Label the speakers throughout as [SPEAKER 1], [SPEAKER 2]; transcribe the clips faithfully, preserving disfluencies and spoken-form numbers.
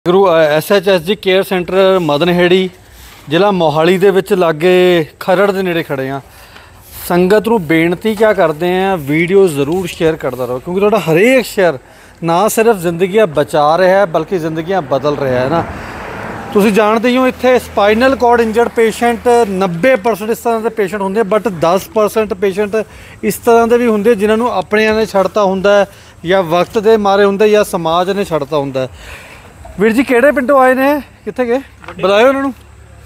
[SPEAKER 1] ਗੁਰੂ S H S ji care centre Madanheri ਜ਼ਿਲ੍ਹਾ ਮੋਹਾਲੀ ਦੇ ਵਿੱਚ ਲਾਗੇ ਖਰੜ ਦੇ ਨੇੜੇ ਖੜੇ ਆ। ਸੰਗਤ ਨੂੰ ਬੇਨਤੀ ਕਿਆ ਕਰਦੇ ਆ, ਵੀਡੀਓ ਜ਼ਰੂਰ ਸ਼ੇਅਰ ਕਰਦਾ ਰਹੋ ਕਿਉਂਕਿ ਤੁਹਾਡਾ ਹਰੇਕ ਸ਼ੇਅਰ ਨਾ ਸਿਰਫ ਜ਼ਿੰਦਗੀਆਂ ਬਚਾ ਰਿਹਾ ਹੈ ਬਲਕਿ ਜ਼ਿੰਦਗੀਆਂ ਬਦਲ ਰਿਹਾ ਹੈ ਨਾ। ਤੁਸੀਂ ਜਾਣਦੇ ਹੋ ਇੱਥੇ ਸਪਾਈਨਲ ਕੋਰਡ ਇੰਜਰਡ ਪੇਸ਼ੈਂਟ ਨੱਬੇ ਪਰਸੈਂਟ ਇਸ ਤਰ੍ਹਾਂ ਦੇ ਪੇਸ਼ੈਂਟ ਹੁੰਦੇ, ਬਟ ਦਸ ਪਰਸੈਂਟ ਪੇਸ਼ੈਂਟ ਇਸ ਤਰ੍ਹਾਂ ਦੇ ਵੀ ਹੁੰਦੇ ਜਿਨ੍ਹਾਂ ਨੂੰ ਆਪਣਿਆਂ ਨੇ ਛੱਡਤਾ ਹੁੰਦਾ ਜਾਂ ਵਕਤ ਦੇ ਮਾਰੇ ਹੁੰਦੇ ਜਾਂ ਸਮਾਜ ਨੇ ਛੱਡਤਾ ਹੁੰਦਾ। ਵੀਰ ਜੀ ਕਿਹੜੇ ਪਿੰਡੋਂ ਆਏ ਨੇ, ਕਿੱਥੇ ਗਏ, ਬੁਲਾਇਓ ਉਹਨਾਂ ਨੂੰ।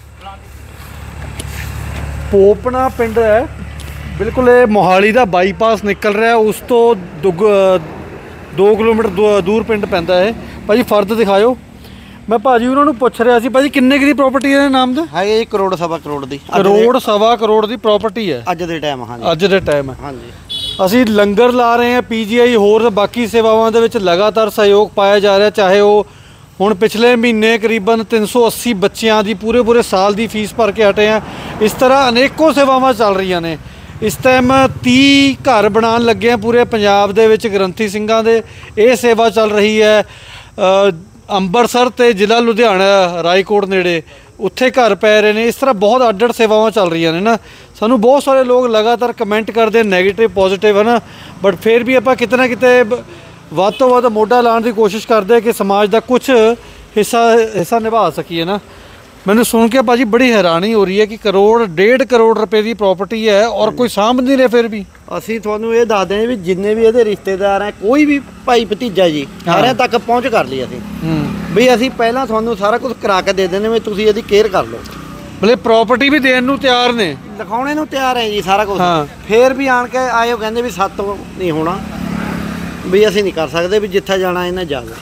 [SPEAKER 1] ਪੋਪਣਾ ਪਿੰਡ ਹੈ ਬਿਲਕੁਲ, ਇਹ ਮੋਹਾਲੀ ਦਾ ਬਾਈਪਾਸ ਨਿਕਲ ਰਿਹਾ, ਉਸ ਤੋਂ ਦੁੱਗ ਦੋ ਕਿਲੋਮੀਟਰ ਦੂਰ ਪਿੰਡ ਪੈਂਦਾ ਹੈ। ਭਾਜੀ ਫਰਦ ਦਿਖਾਇਓ। ਮੈਂ ਭਾਜੀ ਉਹਨਾਂ ਨੂੰ ਪੁੱਛ ਰਿਹਾ ਸੀ, ਭਾਜੀ ਕਿੰਨੇ ਕੁ ਦੀ ਪ੍ਰੋਪਰਟੀ ਹੈ ਨਾਮ ਦਾ?
[SPEAKER 2] ਹੈਗੇ ਜੀ ਕਰੋੜ ਸਵਾ ਕਰੋੜ ਦੀ,
[SPEAKER 1] ਕਰੋੜ ਸਵਾ ਕਰੋੜ ਦੀ ਪ੍ਰੋਪਰਟੀ ਹੈ
[SPEAKER 2] ਅੱਜ ਦੇ ਟਾਈਮ। ਹਾਂਜੀ
[SPEAKER 1] ਅੱਜ ਦੇ ਟਾਈਮ ਹੈ।
[SPEAKER 2] ਹਾਂਜੀ
[SPEAKER 1] ਅਸੀਂ ਲੰਗਰ ਲਾ ਰਹੇ ਹਾਂ, ਪੀਜੀਆਈ ਹੋਰ ਬਾਕੀ ਸੇਵਾਵਾਂ ਦੇ ਵਿੱਚ ਲਗਾਤਾਰ ਸਹਿਯੋਗ ਪਾਇਆ ਜਾ ਰਿਹਾ, ਚਾਹੇ ਉਹ ਹੁਣ ਪਿਛਲੇ ਮਹੀਨੇ ਕਰੀਬਨ ਤਿੰਨ ਸੌ ਅੱਸੀ ਬੱਚਿਆਂ ਦੀ ਪੂਰੇ ਪੂਰੇ ਸਾਲ ਦੀ ਫੀਸ ਭਰ ਕੇ ਹਟੇ ਆ। ਇਸ ਤਰ੍ਹਾਂ ਅਨੇਕੋਂ ਸੇਵਾਵਾਂ ਚੱਲ ਰਹੀਆਂ ਨੇ। ਇਸ ਟਾਈਮ ਤੀਹ ਘਰ ਬਣਾਉਣ ਲੱਗੇ ਆ ਪੂਰੇ ਪੰਜਾਬ ਦੇ ਵਿੱਚ ਗ੍ਰੰਥੀ ਸਿੰਘਾਂ ਦੇ। ਇਹ ਸੇਵਾ ਚੱਲ ਰਹੀ ਹੈ ਅੰਮ੍ਰਿਤਸਰ ਤੇ ਜ਼ਿਲ੍ਹਾ ਲੁਧਿਆਣਾ ਰਾਏਕੋਟ ਨੇੜੇ, ਉੱਥੇ ਘਰ ਪੈ ਰਹੇ ਨੇ। ਇਸ ਤਰ੍ਹਾਂ ਬਹੁਤ ਅੱਡ ਅੱਡ ਸੇਵਾਵਾਂ ਚੱਲ ਰਹੀਆਂ ਨੇ ਨਾ। ਸਾਨੂੰ ਬਹੁਤ ਸਾਰੇ ਲੋਕ ਲਗਾਤਾਰ ਕਮੈਂਟ ਕਰਦੇ ਨੈਗੇਟਿਵ ਪੋਜ਼ੀਟਿਵ ਹੈ ਨਾ, ਬਟ ਫਿਰ ਵੀ ਆਪਾਂ ਕਿਤੇ ਨਾ ਕਿਤੇ ਵੱਧ ਤੋਂ ਵੱਧ ਮੋਢਾ ਲਾਉਣ ਦੀ ਕੋਸ਼ਿਸ਼ ਕਰਦੇ ਕਿ ਸਮਾਜ ਦਾ ਕੁਝ ਹਿੱਸਾ ਹਿੱਸਾ ਨਿਭਾ ਸਕੀਏ ਨਾ। ਮੈਨੂੰ ਸੁਣ ਕੇ ਭਾਜੀ ਬੜੀ ਹੈਰਾਨੀ ਹੋ ਰਹੀ ਹੈ ਕਿ ਕਰੋੜ ਡੇਢ ਕਰੋੜ ਰੁਪਏ ਦੀ ਪ੍ਰਾਪਰਟੀ ਹੈ ਔਰ ਕੋਈ ਸਾਂਭ ਨਹੀਂ ਰਿਹਾ। ਫਿਰ ਵੀ
[SPEAKER 2] ਅਸੀਂ ਤੁਹਾਨੂੰ ਇਹ ਦੱਸਦੇ ਹਾਂ ਵੀ ਜਿੰਨੇ ਵੀ ਇਹਦੇ ਰਿਸ਼ਤੇਦਾਰ ਹੈ, ਕੋਈ ਵੀ ਭਾਈ ਭਤੀਜਾ ਜੀ, ਸਾਰਿਆਂ ਤੱਕ ਪਹੁੰਚ ਕਰ ਲਈ ਅਸੀਂ ਵੀ ਅਸੀਂ ਪਹਿਲਾਂ ਤੁਹਾਨੂੰ ਸਾਰਾ ਕੁਝ ਕਰਾ ਕੇ ਦੇ ਦਿੰਦੇ ਵੀ ਤੁਸੀਂ ਇਹਦੀ ਕੇਅਰ ਕਰ ਲਓ।
[SPEAKER 1] ਮਤਲਬ ਪ੍ਰਾਪਰਟੀ ਵੀ ਦੇਣ ਨੂੰ ਤਿਆਰ ਨੇ,
[SPEAKER 2] ਲਿਖਾਉਣੇ ਨੂੰ ਤਿਆਰ ਹੈ ਜੀ ਸਾਰਾ ਕੁਝ। ਫੇਰ ਵੀ ਆਣ ਕੇ ਆਏ ਉਹ ਕਹਿੰਦੇ ਵੀ ਸਾਤੋਂ ਨਹੀਂ ਹੋਣਾ, ਵੀ ਅਸੀਂ ਨਹੀਂ ਕਰ ਸਕਦੇ, ਵੀ ਜਿੱਥੇ ਜਾਣਾ ਇਹਨੇ ਜਾਣਾ।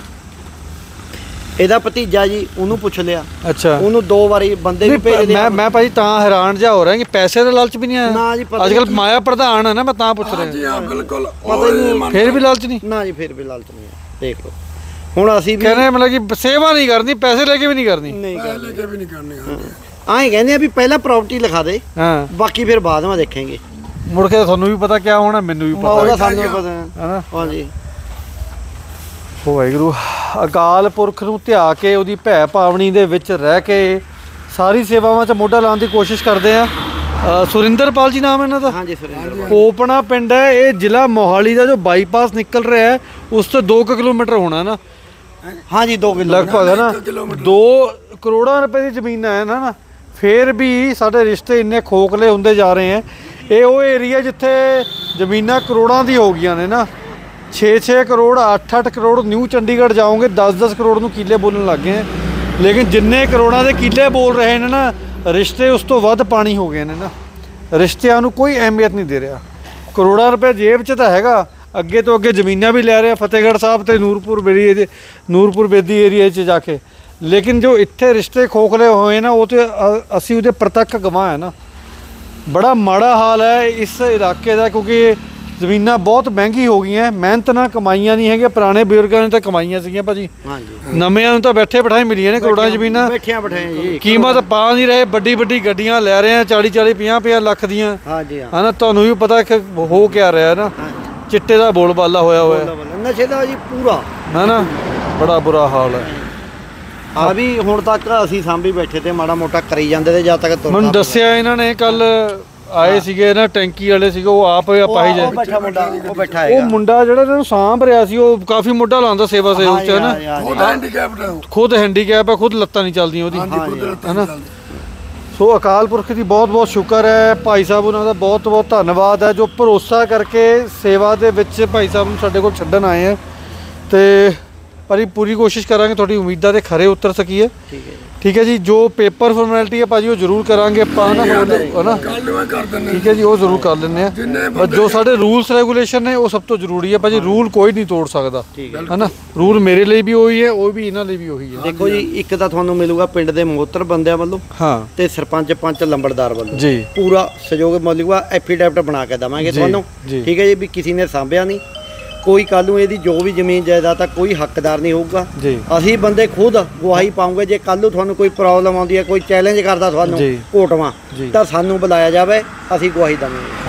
[SPEAKER 2] ਇਹਦਾ ਭਤੀਜਾ ਜੀ, ਉਹਨੂੰ ਪੁੱਛ ਲਿਆ।
[SPEAKER 1] ਅੱਛਾ,
[SPEAKER 2] ਉਹਨੂੰ ਦੋ ਵਾਰੀ ਬੰਦੇ ਵੀ ਭੇਜ ਦਿਆ।
[SPEAKER 1] ਮੈਂ ਮੈਂ ਭਾਜੀ ਤਾਂ ਹੈਰਾਨ ਜਾ ਹੋ ਰਿਹਾ ਕਿ ਪੈਸੇ ਦਾ ਲਾਲਚ ਵੀ ਨਹੀਂ ਆਇਆ
[SPEAKER 2] ਨਾ ਜੀ।
[SPEAKER 1] ਅੱਜ ਕੱਲ ਮਾਇਆ ਪ੍ਰਧਾਨ ਹੈ ਨਾ, ਮੈਂ ਤਾਂ ਪੁੱਛ ਰਿਹਾ ਜੀ।
[SPEAKER 3] ਹਾਂ ਬਿਲਕੁਲ,
[SPEAKER 2] ਪਤਾ ਨਹੀਂ
[SPEAKER 1] ਫਿਰ ਵੀ ਲਾਲਚ ਨਹੀਂ
[SPEAKER 2] ਨਾ ਜੀ, ਫਿਰ ਵੀ ਲਾਲਚ ਨਹੀਂ। ਦੇਖ ਲਓ ਹੁਣ ਅਸੀਂ ਵੀ
[SPEAKER 1] ਕਹਿੰਦੇ ਮਤਲਬ ਕਿ ਸੇਵਾ ਨਹੀਂ ਕਰਨੀ, ਪੈਸੇ ਲੈ ਕੇ ਵੀ ਨਹੀਂ ਕਰਨੀ,
[SPEAKER 2] ਨਹੀਂ
[SPEAKER 3] ਲੈ ਕੇ ਵੀ ਨਹੀਂ ਕਰਨੀ।
[SPEAKER 2] ਆਏ ਕਹਿੰਦੇ ਆ ਵੀ ਪਹਿਲਾਂ ਪ੍ਰਾਪਰਟੀ ਲਿਖਾ ਦੇ,
[SPEAKER 1] ਹਾਂ
[SPEAKER 2] ਬਾਕੀ ਫਿਰ ਬਾਅਦ ਵਿੱਚ ਦੇਖਾਂਗੇ।
[SPEAKER 1] ਮੁੜ ਕੇ ਤੁਹਾਨੂੰ ਵੀ ਪਤਾ ਕਿਆ ਹੋਣਾ, ਮੈਨੂੰ ਵੀ ਪਤਾ,
[SPEAKER 2] ਉਹਦਾ ਸਾਨੂੰ ਪਤਾ
[SPEAKER 1] ਹੈ ਨਾ।
[SPEAKER 2] ਹਾਂਜੀ
[SPEAKER 1] ਹੋ ਵਾਹਿਗੁਰੂ, ਅਕਾਲ ਪੁਰਖ ਨੂੰ ਧਿਆ ਕੇ ਉਹਦੀ ਭੈ ਭਾਵਨੀ ਦੇ ਵਿੱਚ ਰਹਿ ਕੇ ਸਾਰੀ ਸੇਵਾਵਾਂ 'ਚ ਮੋਢਾ ਲਾਉਣ ਦੀ ਕੋਸ਼ਿਸ਼ ਕਰਦੇ ਆ। ਸੁਰਿੰਦਰਪਾਲ ਜੀ ਨਾਮ ਇਹਨਾਂ ਦਾ।
[SPEAKER 2] ਹਾਂਜੀ ਸੁਰਿੰਦਰ।
[SPEAKER 1] ਪੋਪਣਾ ਪਿੰਡ ਹੈ, ਇਹ ਜ਼ਿਲ੍ਹਾ ਮੋਹਾਲੀ ਦਾ ਜੋ ਬਾਈਪਾਸ ਨਿਕਲ ਰਿਹਾ ਹੈ ਉਸ ਤੋਂ ਦੋ ਕੁ ਕਿਲੋਮੀਟਰ ਹੋਣਾ ਨਾ।
[SPEAKER 2] ਹਾਂਜੀ ਦੋ ਕਿਲੋ
[SPEAKER 1] ਲਗਭਗ ਹੈ ਨਾ। ਦੋ ਕਰੋੜਾਂ ਰੁਪਏ ਦੀ ਜ਼ਮੀਨ ਹੈ ਨਾ ਨਾ। ਫਿਰ ਵੀ ਸਾਡੇ ਰਿਸ਼ਤੇ ਇੰਨੇ ਖੋਖਲੇ ਹੁੰਦੇ ਜਾ ਰਹੇ ਹੈ। ਇਹ ਉਹ ਏਰੀਆ ਜਿੱਥੇ ਜ਼ਮੀਨਾਂ ਕਰੋੜਾਂ ਦੀ ਹੋ ਗਈਆਂ ਨੇ ਨਾ। ਛੇ ਛੇ ਕਰੋੜ ਅੱਠ ਅੱਠ ਕਰੋੜ ਨਿਊ ਚੰਡੀਗੜ੍ਹ ਜਾਓਗੇ ਦਸ ਦਸ ਕਰੋੜ ਨੂੰ ਕਿੱਲੇ ਬੋਲਣ ਲੱਗ ਗਏ ਹੈ। ਲੇਕਿਨ ਜਿੰਨੇ ਕਰੋੜਾਂ ਦੇ ਕਿੱਲੇ ਬੋਲ ਰਹੇ ਨੇ ਨਾ, ਰਿਸ਼ਤੇ ਉਸ ਤੋਂ ਵੱਧ ਪਾਣੀ ਹੋ ਗਏ ਨੇ ਨਾ। ਰਿਸ਼ਤਿਆਂ ਨੂੰ ਕੋਈ ਅਹਿਮੀਅਤ ਨਹੀਂ ਦੇ ਰਿਹਾ। ਕਰੋੜਾਂ ਰੁਪਏ ਜੇਬ 'ਚ ਤਾਂ ਹੈਗਾ, ਅੱਗੇ ਤੋਂ ਅੱਗੇ ਜ਼ਮੀਨਾਂ ਵੀ ਲੈ ਰਿਹਾ ਫਤਿਹਗੜ੍ਹ ਸਾਹਿਬ ਤੇ ਨੂਰਪੁਰ ਬੇਰੀ ਦੇ ਨੂਰਪੁਰ ਬੇਦੀ ਏਰੀਏ 'ਚ ਜਾ ਕੇ। ਲੇਕਿਨ ਜੋ ਇੱਥੇ ਰਿਸ਼ਤੇ ਖੋਖਲੇ ਹੋਏ ਨਾ, ਉਹ ਤੇ ਅਸੀਂ ਉਹਦੇ ਪ੍ਰਤੱਖ ਗਵਾਹ ਹੈ ਨਾ। ਬੜਾ ਮਾੜਾ ਹਾਲ ਹੈ ਇਸ ਇਲਾਕੇ ਦਾ, ਕਿਉਂਕਿ ਜ਼ਮੀਨਾਂ ਬਹੁਤ ਮਹਿੰਗੀ ਹੋ ਗਈਆਂ। ਮਿਹਨਤ ਨਾਲ ਕਮਾਈਆਂ ਨਹੀਂ ਹੈਗੀਆਂ, ਪੁਰਾਣੇ ਬਜ਼ੁਰਗਾਂ ਨੇ ਤਾਂ ਕਮਾਈਆਂ ਸੀਗੀਆਂ ਭਾਜੀ।
[SPEAKER 2] ਹਾਂਜੀ
[SPEAKER 1] ਨਵਿਆਂ ਨੂੰ ਤਾਂ ਬੈਠੇ ਬਿਠਾਏ ਮਿਲੀਆਂ ਨੇ ਕਰੋੜਾਂ ਜ਼ਮੀਨਾਂ,
[SPEAKER 2] ਬੈਠਿਆਂ ਬਿਠਾਏ ਜੀ।
[SPEAKER 1] ਕੀਮਤ ਪਾ ਨਹੀਂ ਰਹੇ, ਵੱਡੀ ਵੱਡੀ ਗੱਡੀਆਂ ਲੈ ਰਹੇ ਆ ਚਾਲੀ ਚਾਲੀ ਪੰਜਾਹ ਪੰਜਾਹ ਲੱਖ ਦੀਆਂ।
[SPEAKER 2] ਹਾਂਜੀ
[SPEAKER 1] ਹੈ ਨਾ। ਤੁਹਾਨੂੰ ਵੀ ਪਤਾ ਕਿ ਹੋ ਕਿਆ ਰਿਹਾ ਨਾ, ਚਿੱਟੇ ਦਾ ਬੋਲਬਾਲਾ ਹੋਇਆ ਹੋਇਆ,
[SPEAKER 2] ਨਸ਼ੇ ਦਾ ਜੀ ਪੂਰਾ
[SPEAKER 1] ਹੈ ਨਾ। ਬੜਾ ਬੁਰਾ ਹਾਲ ਹੈ।
[SPEAKER 2] ਆ ਵੀ ਹੁਣ ਤੱਕ ਅਸੀਂ ਸਾਂਭੀ ਬੈਠੇ ਤੇ ਮਾੜਾ ਮੋਟਾ ਕਰੀ ਜਾਂਦੇ ਤੇ ਜਦ ਤੱਕ
[SPEAKER 1] ਮੈਨੂੰ ਦੱਸਿਆ ਇਹਨਾਂ ਨੇ, ਕੱਲ ਆਏ ਸੀਗੇ ਨਾ ਟੈਂਕੀ ਵਾਲੇ ਸੀਗੇ, ਉਹ ਆਪ ਪਾਈ ਜਾ
[SPEAKER 2] ਬੈਠਾ ਮੁੰਡਾ, ਉਹ ਬੈਠਾ ਹੈਗਾ।
[SPEAKER 1] ਉਹ ਮੁੰਡਾ ਜਿਹੜਾ ਇਹਨਾਂ ਨੂੰ ਸਾਂਭ ਰਿਹਾ ਸੀ, ਉਹ ਕਾਫੀ ਮੋਢਾ ਲਾਉਂਦਾ ਸੇਵਾ ਸੇਵਾ ਚ, ਹੈ ਨਾ। ਖੁਦ ਹੈਂਡੀਕੈਪ ਹੈ, ਖੁਦ ਲੱਤਾਂ ਨਹੀਂ ਚੱਲਦੀਆਂ ਉਹਦੀ, ਹੈ ਨਾ। ਸੋ ਅਕਾਲ ਪੁਰਖ ਦੀ ਬਹੁਤ ਬਹੁਤ ਸ਼ੁਕਰ ਹੈ, ਭਾਈ ਸਾਹਿਬ ਉਹਨਾਂ ਦਾ ਬਹੁਤ ਬਹੁਤ ਧੰਨਵਾਦ ਹੈ ਜੋ ਭਰੋਸਾ ਕਰਕੇ ਸੇਵਾ ਦੇ ਵਿੱਚ ਭਾਈ ਸਾਹਿਬ ਨੂੰ ਸਾਡੇ ਕੋਲ ਛੱਡਣ ਆਏ ਆ। ਤੇ ਪਰ ਪੂਰੀ ਕੋਸ਼ਿਸ਼ ਕਰਾਂਗੇ ਤੁਹਾਡੀ ਉਮੀਦਾਂ ਦੇ ਖਰੇ ਉਤਰ ਸਕੀਏ। ਠੀਕ ਹੈ ਠੀਕ ਹੈ ਜੀ। ਜੋ ਪੇਪਰ ਫਾਰਮੈਲਿਟੀ ਹੈ ਭਾਜੀ ਉਹ ਜ਼ਰੂਰ ਕਰਾਂਗੇ ਆਪਾਂ, ਹੈ ਨਾ, ਹੈ ਨਾ। ਠੀਕ ਹੈ ਜੀ, ਉਹ ਜ਼ਰੂਰ ਕਰ ਲੈਂਦੇ ਆ। ਪਰ ਜੋ ਸਾਡੇ ਰੂਲਸ ਰੈਗੂਲੇਸ਼ਨ ਨੇ ਉਹ ਸਭ ਤੋਂ ਜ਼ਰੂਰੀ ਹੈ ਭਾਜੀ। ਰੂਲ ਕੋਈ ਨਹੀਂ ਤੋੜ ਸਕਦਾ, ਹੈ ਨਾ। ਰੂਲ ਮੇਰੇ ਲਈ ਵੀ ਉਹੀ ਹੈ, ਉਹ ਵੀ ਇਹਨਾਂ ਲਈ ਵੀ ਉਹੀ ਹੈ।
[SPEAKER 2] ਦੇਖੋ ਜੀ, ਇੱਕ ਤਾਂ ਤੁਹਾਨੂੰ ਮਿਲੂਗਾ ਪਿੰਡ ਦੇ ਮੋਹਤਰ ਬੰਦਿਆਂ ਵੱਲੋਂ, ਹਾਂ, ਤੇ ਸਰਪੰਚ ਪੰਚ ਲੰਬੜਦਾਰ ਵੱਲੋਂ ਜੀ ਪੂਰਾ ਸਹਿਯੋਗ ਮਿਲੂਗਾ। ਐਫੀਡੈਵਿਟ ਬਣਾ ਕੇ ਦੇਵਾਂਗੇ ਤੁਹਾਨੂੰ। ਠੀਕ ਹੈ ਜੀ, ਵੀ ਕਿਸੇ ਨੇ ਸਾਂਭਿਆ ਨਹੀਂ, ਕੋਈ ਕੱਲ ਨੂੰ ਇਹਦੀ ਜੋ ਵੀ ਜ਼ਮੀਨ ਜਾਇਦਾਦ ਤਾਂ ਕੋਈ ਹੱਕਦਾਰ ਨਹੀਂ ਹੋਊਗਾ। ਅਸੀਂ ਬੰਦੇ ਖੁਦ ਗਵਾਹੀ ਪਾਉਂਗੇ। ਜੇ ਕੱਲ ਨੂੰ ਤੁਹਾਨੂੰ ਕੋਈ ਪ੍ਰੋਬਲਮ ਆਉਂਦੀ ਹੈ, ਕੋਈ ਚੈਲੰਜ ਕਰਦਾ ਤੁਹਾਨੂੰ ਕੋਟਵਾਂ, ਤਾਂ ਸਾਨੂੰ ਬੁਲਾਇਆ ਜਾਵੇ, ਅਸੀਂ ਗਵਾਹੀ ਦੇਵਾਂਗੇ।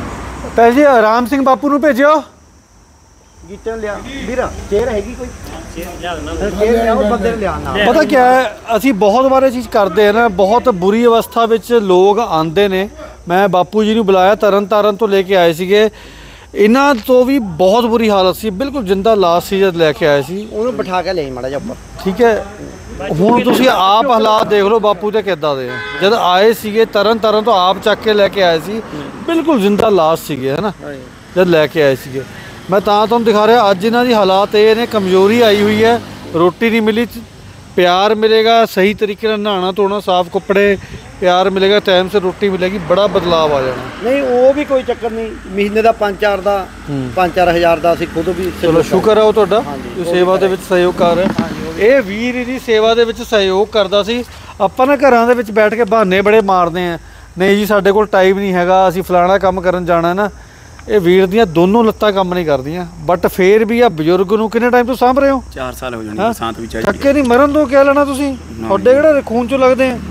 [SPEAKER 2] ਭੈਣ ਜੀ ਰਾਮ ਸਿੰਘ ਬਾਪੂ ਨੂੰ ਭੇਜਿਓ। ਗੀਟਨ ਲਿਆ ਵੀਰਾ, ਚੇਅਰ ਹੈਗੀ ਕੋਈ? ਬੰਦੇ ਨੂੰ ਲਿਆਉਣਾ
[SPEAKER 1] ਪਤਾ ਕਿਆ ਹੈ, ਅਸੀਂ ਬਹੁਤ ਵਾਰ ਇਹ ਚੀਜ਼ ਕਰਦੇ ਆ ਨਾ, ਬਹੁਤ ਬੁਰੀ ਅਵਸਥਾ ਵਿੱਚ ਲੋਕ ਆਉਂਦੇ ਨੇ। ਮੈਂ ਬਾਪੂ ਜੀ ਨੂੰ ਬੁਲਾਇਆ, ਤਰਨ ਤਾਰਨ ਤੋਂ ਲੈ ਕੇ ਆਏ ਸੀਗੇ, ਇਹਨਾਂ ਤੋਂ ਵੀ ਬਹੁਤ ਬੁਰੀ ਹਾਲਤ ਸੀ, ਬਿਲਕੁਲ ਜਿੰਦਾ ਲਾਸ਼ ਸੀ ਜਦ ਲੈ ਕੇ ਆਏ ਸੀ।
[SPEAKER 2] ਉਹਨੂੰ ਬਿਠਾ ਕੇ ਲੈ ਮਾੜਾ ਜਿਹਾ ਉੱਪਰ।
[SPEAKER 1] ਠੀਕ ਹੈ, ਹੁਣ ਤੁਸੀਂ ਆਪ ਹਾਲਾਤ ਦੇਖ ਲਓ ਬਾਪੂ ਦੇ ਕਿੱਦਾਂ ਦੇ ਆ। ਜਦ ਆਏ ਸੀਗੇ ਤਰਨ ਤਾਰਨ ਤੋਂ ਆਪ ਚੱਕ ਕੇ ਲੈ ਕੇ ਆਏ ਸੀ, ਬਿਲਕੁਲ ਜਿੰਦਾ ਲਾਸ਼ ਸੀਗੇ, ਹੈ ਨਾ, ਜਦ ਲੈ ਕੇ ਆਏ ਸੀਗੇ। ਮੈਂ ਤਾਂ ਤੁਹਾਨੂੰ ਦਿਖਾ ਰਿਹਾ, ਅੱਜ ਇਹਨਾਂ ਦੀ ਹਾਲਾਤ ਇਹ ਨੇ, ਕਮਜ਼ੋਰੀ ਆਈ ਹੋਈ ਹੈ, ਰੋਟੀ ਨਹੀਂ ਮਿਲੀ, ਪਿਆਰ ਮਿਲੇਗਾ ਸਹੀ ਤਰੀਕੇ ਨਾਲ, ਨਹਾਉਣਾ ਧੋਣਾ, ਸਾਫ਼ ਕੱਪੜੇ, ਪਿਆਰ ਮਿਲੇਗਾ, ਟਾਈਮ ਸਿਰ ਰੋਟੀ ਮਿਲੇਗੀ, ਬੜਾ ਬਦਲਾਵ ਆ ਜਾਣਾ।
[SPEAKER 2] ਨਹੀਂ ਉਹ ਵੀ ਕੋਈ ਚੱਕਰ ਨਹੀਂ, ਮਹੀਨੇ ਦਾ ਪੰਜ ਚਾਰ ਦਾ ਪੰਜ ਚਾਰ ਹਜ਼ਾਰ ਦਾ ਅਸੀਂ ਖੁਦ ਵੀ।
[SPEAKER 1] ਚਲੋ ਸ਼ੁਕਰ ਹੈ ਉਹ ਤੁਹਾਡਾ, ਜੋ ਸੇਵਾ ਦੇ ਵਿੱਚ ਸਹਿਯੋਗ ਕਰ ਰਿਹਾ। ਇਹ ਵੀਰ ਇਹਦੀ ਸੇਵਾ ਦੇ ਵਿੱਚ ਸਹਿਯੋਗ ਕਰਦਾ ਸੀ। ਆਪਾਂ ਨਾ ਘਰਾਂ ਦੇ ਵਿੱਚ ਬੈਠ ਕੇ ਬਹਾਨੇ ਬੜੇ ਮਾਰਦੇ ਆ, ਨਹੀਂ ਜੀ ਸਾਡੇ ਕੋਲ ਟਾਈਮ ਨਹੀਂ ਹੈਗਾ, ਅਸੀਂ ਫਲਾਣਾ ਕੰਮ ਕਰਨ ਜਾਣਾ ਨਾ। ਇਹ ਵੀਰ ਦੀਆਂ ਦੋਨੋਂ ਲੱਤਾਂ ਕੰਮ ਨਹੀਂ ਕਰਦੀਆਂ, ਬਟ ਫੇਰ ਵੀ ਆ ਬਜ਼ੁਰਗ ਨੂੰ ਕਿੰਨੇ ਟਾਈਮ ਤੋਂ ਸਾਂਭ ਰਹੇ ਹੋ?
[SPEAKER 3] ਚਾਰ ਸਾਲ ਹੋ ਜਾਣੇ, ਬਰਸਾਤ ਵੀ ਚਾਹੀਦੀ।
[SPEAKER 1] ਥੱਕੇ ਨਹੀਂ ਮਰਨ ਤੋਂ ਕਿਆ ਲੈਣਾ ਤੁਸੀਂ? ਤੁਹਾਡੇ ਕਿਹੜਾ ਖੂਨ ਚੋਂ ਲੱਗਦੇ ਆ?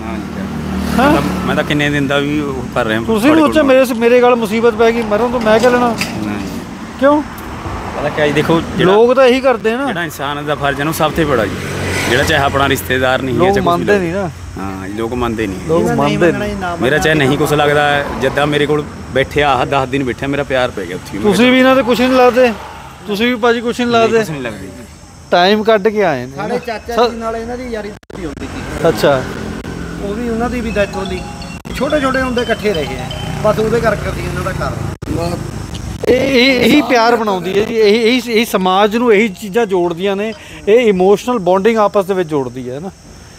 [SPEAKER 3] ਹਾਂ ਮੈਂ ਤਾਂ ਕਿੰਨੇ ਦਿਨ ਦਾ ਵੀ ਉਹ ਕਰ ਰਿਹਾ।
[SPEAKER 1] ਤੁਸੀਂ ਵੀ ਉੱਥੇ ਮੇਰੇ ਮੇਰੇ ਗੱਲ ਮੁਸੀਬਤ ਪੈ ਗਈ, ਮਰਨ ਤੋਂ ਮੈਂ ਕਿਆ ਲੈਣਾ? ਕਿਉਂ?
[SPEAKER 3] ਪਤਾ ਕਿਆ ਜੀ, ਦੇਖੋ
[SPEAKER 1] ਲੋਕ ਤਾਂ ਇਹੀ ਕਰਦੇ ਆ ਨਾ,
[SPEAKER 3] ਜਿਹੜਾ ਇਨਸਾਨ ਦਾ ਫਰਜ਼ ਹੈ ਨਾ ਸਭ ਤੋਂ ਬੜਾ ਜੀ, ਜਿਹੜਾ ਚਾਹੇ ਆਪਣਾ ਰਿਸ਼ਤੇਦਾਰ ਨਹੀਂ ਹੈ,
[SPEAKER 1] ਲੋਕ ਮੰਨਦੇ ਨਹੀਂ ਨਾ।
[SPEAKER 3] ਹਾਂ ਲੋਕ ਮੰਨਦੇ ਨਹੀਂ,
[SPEAKER 1] ਲੋਕ ਮੰਨਦੇ ਨਹੀਂ।
[SPEAKER 3] ਮੇਰਾ ਚਾਹੇ ਨਹੀਂ ਕੁਛ ਲੱਗਦਾ, ਜਿੱਦਾਂ ਮੇਰੇ ਕੋਲ ਬੈਠਿਆ ਆਹ ਦਸ ਦਿਨ ਬੈਠਿਆ, ਮੇਰਾ ਪਿਆਰ ਪੈ ਗਿਆ ਉੱਥੇ।
[SPEAKER 1] ਤੁਸੀਂ ਵੀ ਇਹਨਾਂ ਦੇ ਕੁਛ ਨਹੀਂ ਲੱਗਦੇ, ਤੁਸੀਂ ਵੀ ਭਾਜੀ ਕੁਛ ਨਹੀਂ ਲੱਗਦੇ,
[SPEAKER 3] ਕੁਛ ਨਹੀਂ ਲੱਗਦੀ।
[SPEAKER 1] ਟਾਈਮ ਕੱਢ ਕੇ ਆਏ ਨੇ।
[SPEAKER 2] ਸਾਡੇ ਚਾਚਾ ਜੀ ਨਾਲ ਇਹਨਾਂ ਦੀ ਯਾਰੀ ਹੁੰਦੀ ਸੀ।
[SPEAKER 1] ਅੱਛਾ,
[SPEAKER 2] ਉਹ ਵੀ ਉਹਨਾਂ ਦੀ ਵੀ ਡੈਥ ਹੋਈ, ਛੋਟੇ ਛੋਟੇ ਹੁੰਦੇ ਇਕੱਠੇ ਰਹੇ ਆ, ਬਸ ਉਹਦੇ ਕਰਕੇ ਅਸੀਂ ਇਹਨਾਂ ਦਾ ਘਰ।
[SPEAKER 1] ਇਹ ਇਹ ਇਹੀ ਪਿਆਰ ਬਣਾਉਂਦੀ ਹੈ ਜੀ, ਇਹੀ ਇਹੀ ਇਹੀ ਸਮਾਜ ਨੂੰ ਇਹੀ ਚੀਜ਼ਾਂ ਜੋੜਦੀਆਂ ਨੇ, ਇਹ ਇਮੋਸ਼ਨਲ ਬੌਂਡਿੰਗ ਆਪਸ ਦੇ ਵਿੱਚ ਜੋੜਦੀ ਹੈ ਨਾ।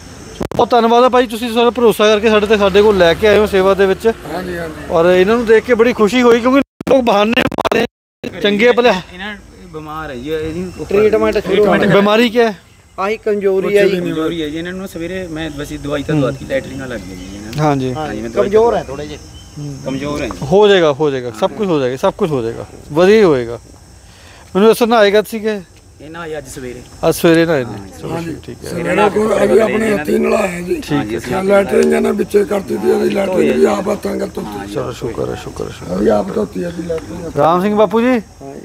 [SPEAKER 1] ਬਹੁਤ ਧੰਨਵਾਦ ਹੈ ਭਾਈ, ਤੁਸੀਂ ਸਾਡਾ ਭਰੋਸਾ ਕਰਕੇ ਸਾਡੇ ਤੇ ਸਾਡੇ ਕੋਲ ਲੈ ਕੇ ਆਏ ਹੋ ਸੇਵਾ ਦੇ ਵਿੱਚ। ਹਾਂਜੀ ਹਾਂਜੀ। ਔਰ ਇਹਨਾਂ ਨੂੰ ਦੇਖ ਕੇ ਬੜੀ ਖੁਸ਼ੀ ਹੋਈ, ਕਿਉਂਕਿ ਲੋਕ ਬਹਾਨੇ ਮਾਰੇ ਚੰਗੇ ਭਲੇ।
[SPEAKER 3] ਇਹਨਾਂ ਬਿਮਾਰ ਹੈ ਜੀ, ਇਹਦੀ
[SPEAKER 2] ਟ੍ਰੀਟਮੈਂਟ
[SPEAKER 1] ਬਿਮਾਰੀ ਕੀ ਹੈ?
[SPEAKER 2] ਆਹੀ ਕਮਜ਼ੋਰੀ ਹੈ ਜੀ,
[SPEAKER 3] ਕਮਜ਼ੋਰੀ ਹੈ ਜੀ ਇਹਨਾਂ ਨੂੰ। ਸਵੇਰੇ ਮੈਂ ਬਸ ਦਵਾਈ ਤਾਂ ਦਵਾਤੀ, ਲੈਟਰਿੰਗ ਨਾਲ ਲੱਗ ਗਈ ਜੀ ਇਹਨਾਂ ਨੂੰ।
[SPEAKER 1] ਹਾਂਜੀ
[SPEAKER 2] ਕਮਜ਼ੋਰ ਹੈ ਥੋੜੇ ਜਿਹੇ,
[SPEAKER 3] ਕਮਜ਼ੋਰ ਹੈ।
[SPEAKER 1] ਹੋ ਜਾਏਗਾ ਹੋ ਜਾਏਗਾ, ਸਭ ਕੁਝ ਹੋ ਜਾਏਗਾ, ਸਭ ਕੁਝ ਹੋ ਜਾਏਗਾ, ਵਧੀਆ ਹੋਏਗਾ। ਮੈਨੂੰ ਦੱਸੋ ਨਾ ਆਏਗਾ ਸੀਗੇ
[SPEAKER 3] ਇਹ ਨਾ ਅੱਜ ਸਵੇਰੇ
[SPEAKER 1] ਅੱਜ ਸਵੇਰੇ ਨਾ ਇਹਨੇ। ਠੀਕ ਹੈ,
[SPEAKER 4] ਇਹਨਾਂ ਕੋਲ ਅभी ਆਪਣੇ ਹੱਥੀਂ ਨਲਾਇਆ ਜੀ।
[SPEAKER 1] ਠੀਕ ਹੈ।
[SPEAKER 4] ਲੈਟਰਿੰਗ ਇਹਨਾਂ ਵਿੱਚੇ ਕਰਤੀ ਦੀ, ਉਹਦੀ ਲੈਟਰਿੰਗ ਵੀ ਆਪ ਹੱਥਾਂ ਨਾਲ ਧੋਤੀ।
[SPEAKER 1] ਚਲੋ ਸ਼ੁਕਰ ਹੈ, ਸ਼ੁਕਰ ਹੈ, ਸ਼ੁਕਰ।
[SPEAKER 4] ਅਭੀ ਆਪ ਧੋਤੀ ਹੈ ਦੀ ਲੈਟਰਿੰਗ।
[SPEAKER 1] ਰਾਮ ਸਿੰਘ ਬਾਪੂ ਜੀ,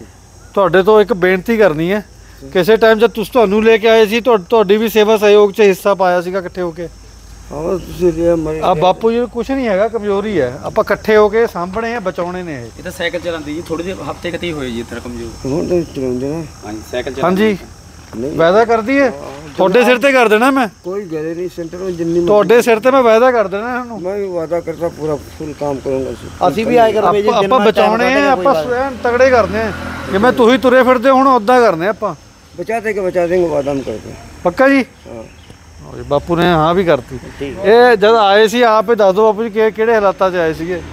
[SPEAKER 1] ਤੁਹਾਡੇ ਤੋਂ ਇੱਕ ਬੇਨਤੀ ਕਰਨੀ ਹੈ। ਕਿਸੇ ਟਾਈਮ ਜਦ ਤੁਸੀਂ ਤੁਹਾਨੂੰ ਲੈ ਕੇ ਆਏ ਸੀ, ਤੁਹਾਡੀ ਵੀ ਸੇਵਾ ਸਹਿਯੋਗ 'ਚ ਹਿੱਸਾ ਪਾਇਆ ਸੀਗਾ ਇਕੱਠੇ ਹੋ ਕੇ।
[SPEAKER 2] ਹਾਂ ਤੁਸੀਂ
[SPEAKER 1] ਆ ਬਾਪੂ ਜੀ ਕੁਛ ਨਹੀਂ ਹੈਗਾ, ਕਮਜ਼ੋਰੀ ਹੈ, ਆਪਾਂ ਇਕੱਠੇ ਹੋ ਕੇ ਸਾਂਭਣੇ ਆ, ਬਚਾਉਣੇ ਨੇ।
[SPEAKER 3] ਇਹ ਤਾਂ ਸਾਈਕਲ ਚਲਾਉਂਦੀ ਜੀ, ਥੋੜੇ ਜਿਹੇ ਹਫਤੇ ਕਿਤੇ ਹੋਏ ਜੀ ਇਤਨਾ ਕਮਜ਼ੋਰ।
[SPEAKER 2] ਹੁਣ ਤਾਂ ਚਲਾਉਂਦੇ ਨੇ।
[SPEAKER 3] ਹਾਂਜੀ ਸਾਈਕਲ
[SPEAKER 1] ਹਾਂਜੀ ਵਾਅਦਾ ਕਰਦੀ ਹੈ, ਤੁਹਾਡੇ ਸਿਰ ਤੇ ਕਰ ਦੇਣਾ ਮੈਂ।
[SPEAKER 2] ਕੋਈ ਗਲੇ ਨਹੀਂ ਸੈਂਟਰ ਨੂੰ ਜਿੰਨੀ
[SPEAKER 1] ਤੁਹਾਡੇ ਸਿਰ ਤੇ ਮੈਂ ਵਾਅਦਾ ਕਰ ਦੇਣਾ ਇਹਨੂੰ।
[SPEAKER 2] ਮੈਂ ਵਾਅਦਾ ਕਰਦਾ ਪੂਰਾ ਫੁੱਲ ਕੰਮ ਕਰੂੰਗਾ। ਅਸੀਂ ਵੀ ਆਏ ਕਰਾਂਗੇ ਜੀ,
[SPEAKER 1] ਆਪਾਂ ਬਚਾਉਣੇ ਆ, ਆਪਾਂ ਤਗੜੇ ਕਰਨੇ ਆ, ਜਿਵੇਂ ਤੁਸੀਂ ਤੁਰੇ ਫਿਰਦੇ ਹੁਣ ਉਦਾਂ ਕਰਨੇ ਆਪਾਂ।
[SPEAKER 2] ਬਚਾ ਦੇ ਕੇ ਬਚਾ ਦੇਂਗੇ, ਵਾਅਦਾ हम करते हैं।
[SPEAKER 1] ਪੱਕਾ ਜੀ?
[SPEAKER 2] ਹਾਂ
[SPEAKER 1] ਬਾਪੂ ਨੇ ਹਾਂ ਵੀ ਕਰਤੀ। ਇਹ ਜਦ ਆਏ ਸੀ ਆਪ ਹੀ ਦੱਸ ਦਿਓ ਬਾਪੂ ਜੀ ਕਿ ਕਿਹੜੇ ਹਾਲਾਤਾਂ 'ਚ ਆਏ ਸੀਗੇ।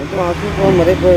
[SPEAKER 2] मरे पे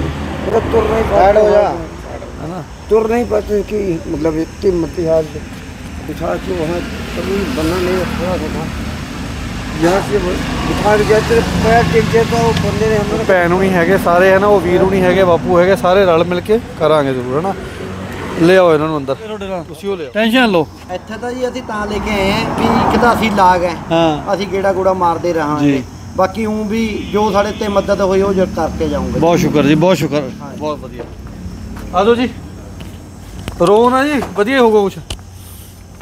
[SPEAKER 2] तुर नहीं बैठ हो जा है ना, तुर नहीं पाते कि मतलब इतनी मती हाल बिठा के वहाँ कभी बनना नहीं, थोड़ा सा था यहाँ से बिठा के जाते पैर टिक जाता, वो बंदे ने हमारे
[SPEAKER 1] ਭੈਣ ਹੁਣੀ ਹੈਗੇ ਸਾਰੇ, ਹੈ ਨਾ, ਉਹ ਵੀਰ ਹੁਣੀ ਹੈਗੇ, ਬਾਪੂ ਹੈਗੇ, ਸਾਰੇ ਰਲ ਮਿਲ ਕੇ ਕਰਾਂਗੇ ਜ਼ਰੂਰ, ਹੈ ਨਾ। ਲੈ ਆਓ ਇਹਨਾਂ ਨੂੰ ਅੰਦਰ, ਤੁਸੀਂ ਉਹ ਲਿਆਓ, ਟੈਨਸ਼ਨ ਲਓ।
[SPEAKER 2] ਇੱਥੇ ਤਾਂ ਜੀ ਅਸੀਂ ਤਾਂ ਲੈ ਕੇ ਆਏ ਆ ਵੀ ਇੱਕ ਤਾਂ ਅਸੀਂ ਲਾਗ ਹੈ,
[SPEAKER 1] ਹਾਂ
[SPEAKER 2] ਅਸੀਂ ਗੇੜਾ ਗੂੜਾ ਮਾਰਦੇ ਰਹਾਂਗੇ, ਬਾਕੀ ਉਹ ਵੀ ਜੋ ਸਾਡੇ ਤੇ ਮਦਦ ਹੋਈ ਉਹ ਜੋ ਕਰਕੇ ਜਾਊਂਗੇ।
[SPEAKER 1] ਬਹੁਤ ਸ਼ੁਕਰ ਜੀ, ਬਹੁਤ ਸ਼ੁਕਰ, ਬਹੁਤ ਵਧੀਆ। ਆ ਜਾਓ ਜੀ, ਰੋ ਨਾ ਜੀ, ਵਧੀਆ ਹੋਊਗਾ ਕੁਛ।